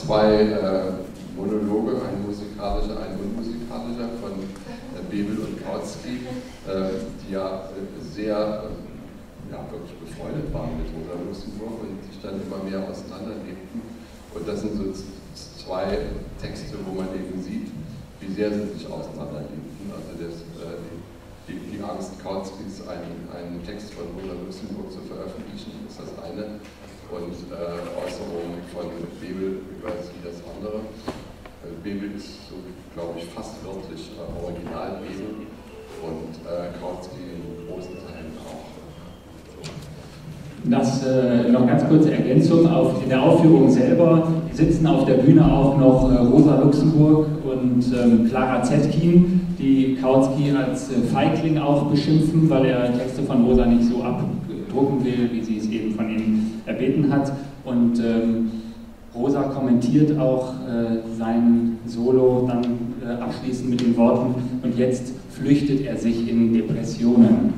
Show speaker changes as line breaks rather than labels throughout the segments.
zwei Monologe, ein musikalischer, ein unmusikalischer von Bebel und Kautsky, die ja sehr wirklich befreundet waren mit Rosa Luxemburg und sich dann immer mehr auseinanderlebten. Und das sind so zwei Texte, wo man eben sieht, wie sehr sie sich auseinanderlebten. Also die Angst Kautskys, einen Text von Rosa Luxemburg zu veröffentlichen, ist das eine. Und Äußerungen von Bebel über sie das andere. Bebel ist, so, glaube ich, fast wörtlich Original Bebel und Kautsky in großen Teilen auch.
Das noch ganz kurze Ergänzung, in der Aufführung selber sitzen auf der Bühne auch noch Rosa Luxemburg und Clara Zetkin, die Kautsky als Feigling auch beschimpfen, weil er Texte von Rosa nicht so abdrucken will, wie sie es eben von ihm erbeten hat. Und Rosa kommentiert auch sein Solo dann abschließend mit den Worten: Und jetzt flüchtet er sich in Depressionen.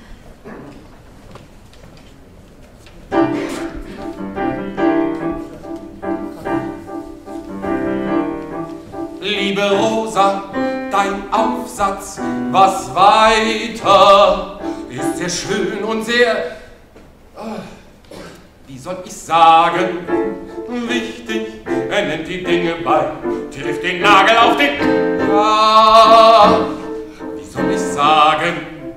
Liebe Rosa, dein Aufsatz, was weiter, ist sehr schön und sehr, wie soll ich sagen, wichtig. Er nennt die Dinge bei, trifft den Nagel auf den, wie soll ich sagen,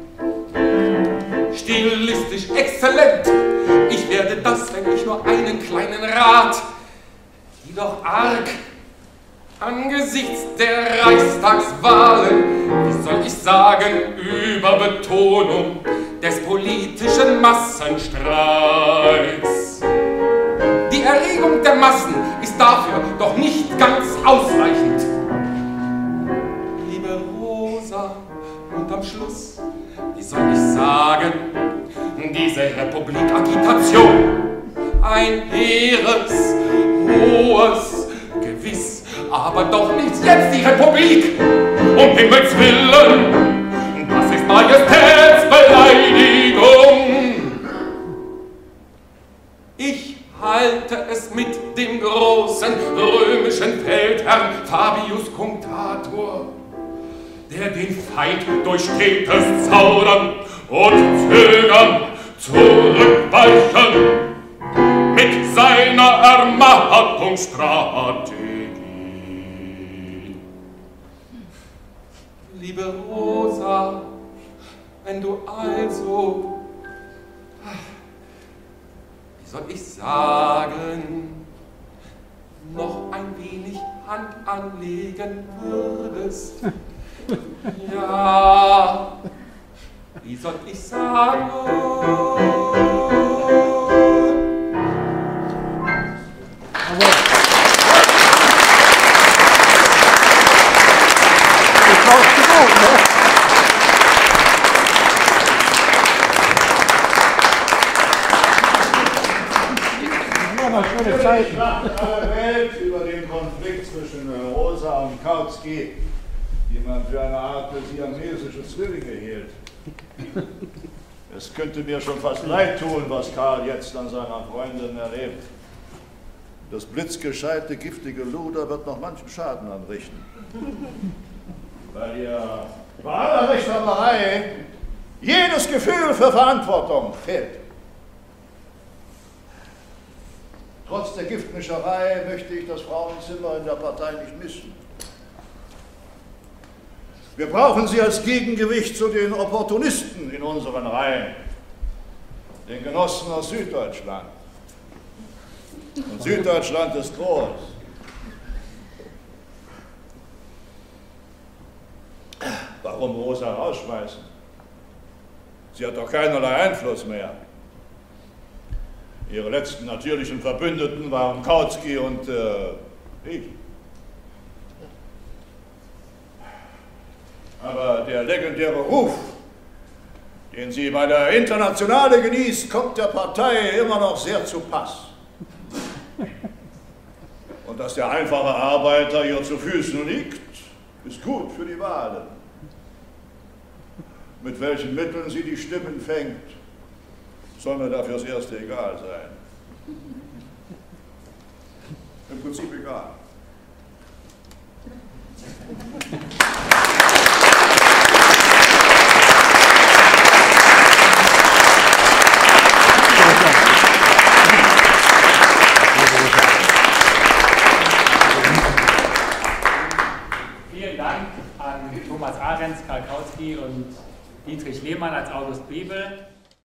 stilistisch exzellent. Ich werde das, wenn ich nur einen kleinen Rat, jedoch arg angesichts der Reichstagswahlen, wie soll ich sagen, Überbetonung des politischen Massenstreits. Die Erregung der Massen ist dafür doch nicht ganz ausreichend. Liebe Rosa, und am Schluss, wie soll ich sagen, diese Republik-Agitation, ein hehres, hohes, gewiss, aber doch nicht jetzt die Republik, um Himmels Willen, das ist Majestätsbeleidigung. Ich halte es mit dem großen römischen Feldherrn Fabius Cunctator, der den Feind durch stetes Zaudern und Zögern zurückweichen mit seiner Ermattungsstrategie. Liebe Rosa, wenn du also, wie soll ich sagen, noch ein wenig Hand anlegen würdest, ja, wie soll ich sagen,
aller Welt über den Konflikt zwischen Rosa und Kautsky, die man für eine Art siamesische Zwillinge hielt. Es könnte mir schon fast leid tun, was Karl jetzt an seiner Freundin erlebt. Das blitzgescheite, giftige Luder wird noch manchen Schaden anrichten. Weil ihr bei aller Rechthaberei jedes Gefühl für Verantwortung fehlt. Trotz der Giftmischerei möchte ich das Frauenzimmer in der Partei nicht missen. Wir brauchen sie als Gegengewicht zu den Opportunisten in unseren Reihen, den Genossen aus Süddeutschland. Und Süddeutschland ist groß. Warum Rosa rausschmeißen? Sie hat doch keinerlei Einfluss mehr. Ihre letzten natürlichen Verbündeten waren Kautsky und ich. Aber der legendäre Ruf, den sie bei der Internationale genießt, kommt der Partei immer noch sehr zu Pass. Und dass der einfache Arbeiter ihr zu Füßen liegt, ist gut für die Wahlen. Mit welchen Mitteln sie die Stimmen fängt, soll mir dafür das Erste egal sein. im Prinzip egal.
Vielen Dank an Thomas Ahrens, Karl Kautsky und Dietrich Lehmann als August Bebel.